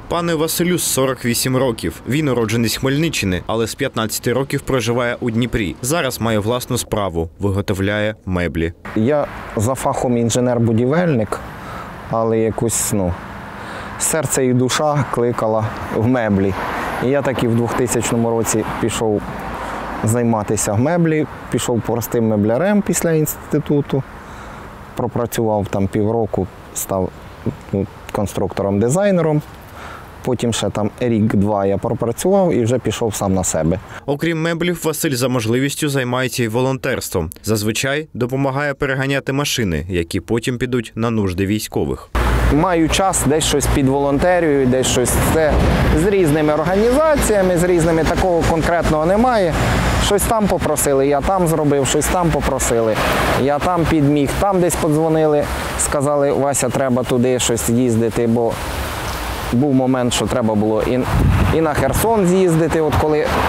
Пану Василю 48 років. Він уродженець Хмельниччини, але з 15 років проживає у Дніпрі. Зараз має власну справу – виготовляє меблі. Я за фахом інженер-будівельник, але якось, серце і душа кликала в меблі. І я так і в 2000 році пішов займатися меблі, пішов простим меблярем після інституту, пропрацював там півроку, став конструктором-дизайнером. Потім ще там рік-два я пропрацював і вже пішов сам на себе. Окрім меблів, Василь за можливістю займається і волонтерством. Зазвичай допомагає переганяти машини, які потім підуть на нужди військових. Маю час, десь щось підволонтерюю, десь щось з різними організаціями, з різними, такого конкретного немає. Щось там попросили, я там зробив, щось там попросили, я там підміг, там десь подзвонили, сказали, Вася, треба туди щось їздити, бо був момент, що треба було і на Херсон з'їздити, от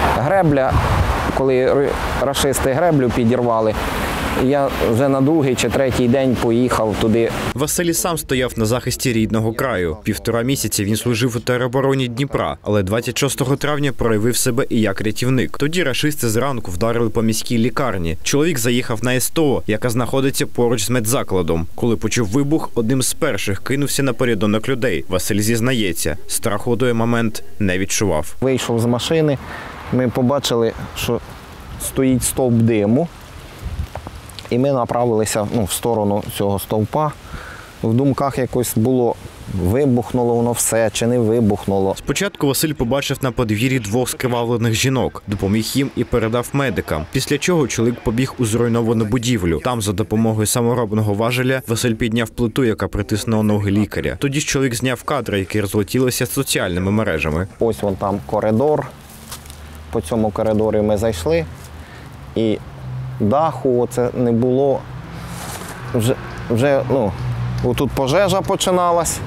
коли рашисти греблю підірвали. Я вже на другий чи третій день поїхав туди. Василь сам стояв на захисті рідного краю. 1,5 місяці він служив у теробороні Дніпра, але 26 травня проявив себе і як рятівник. Тоді рашисти зранку вдарили по міській лікарні. Чоловік заїхав на СТО, яка знаходиться поруч з медзакладом. Коли почув вибух, одним з перших кинувся на порятунок людей. Василь зізнається, страху у той момент не відчував. Вийшов з машини, ми побачили, що стоїть стовп диму. І ми направилися в сторону цього стовпа. В думках якось було, вибухнуло воно все чи не вибухнуло. Спочатку Василь побачив на подвір'ї 2 скривавлених жінок, допоміг їм і передав медикам. Після чого чоловік побіг у зруйновану будівлю. Там за допомогою саморобного важеля Василь підняв плиту, яка притиснула ноги лікаря. Тоді ж чоловік зняв кадри, які розлетілися соціальними мережами. Ось вон там коридор. По цьому коридорі ми зайшли. І даху оце не було, вже отут пожежа починалась,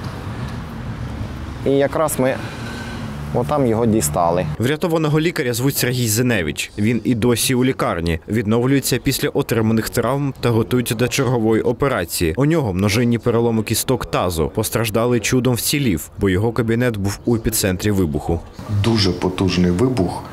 і якраз ми отам його дістали. Врятованого лікаря звуть Сергій Зеневич. Він і досі у лікарні. Відновлюється після отриманих травм та готується до чергової операції. У нього множинні переломи кісток тазу. Постраждалий чудом вцілів, бо його кабінет був у епіцентрі вибуху. Дуже потужний вибух.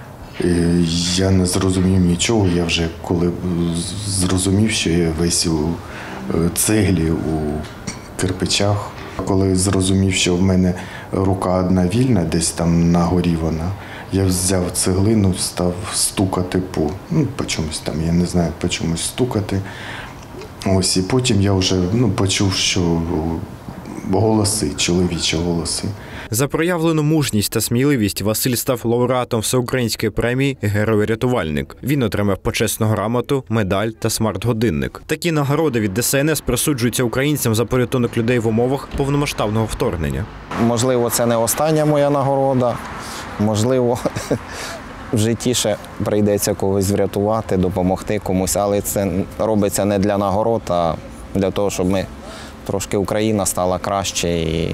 Я не зрозумів нічого, я вже коли зрозумів, що я весь у цеглі, у кирпичах. Коли зрозумів, що в мене рука одна вільна, десь там на горі вона, я взяв цеглину, став стукати по чомусь там, я не знаю, по чомусь стукати. Ось, і потім я вже почув, що голоси, чоловічі голоси. За проявлену мужність та сміливість Василь став лауреатом всеукраїнської премії «Герой-рятувальник». Він отримав почесну грамоту, медаль та смарт-годинник. Такі нагороди від ДСНС присуджуються українцям за порятунок людей в умовах повномасштабного вторгнення. Можливо, це не остання моя нагорода, можливо, в житті ще прийдеться когось врятувати, допомогти комусь, але це робиться не для нагород, а для того, щоб трошки Україна стала краще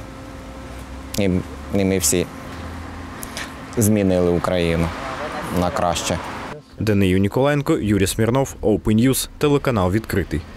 і ми всі змінили Україну на краще. Данию Ніколаєнко, Юрій Смірнов, Open News, телеканал «Відкритий».